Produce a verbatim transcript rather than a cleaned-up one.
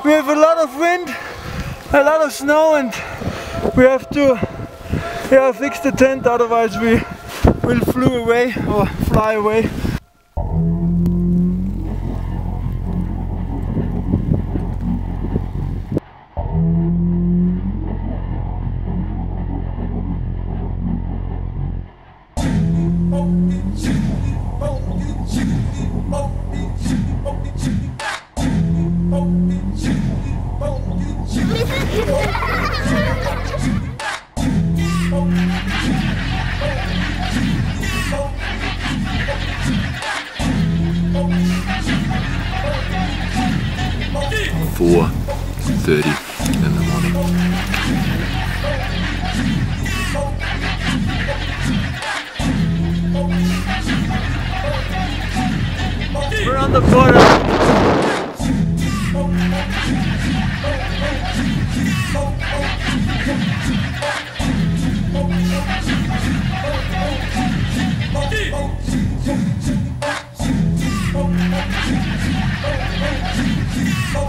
we have a lot of wind, a lot of snow, and we have to yeah, fix the tent, otherwise we will flew away or fly away. four thirty in the morning. We're on the border. Oh,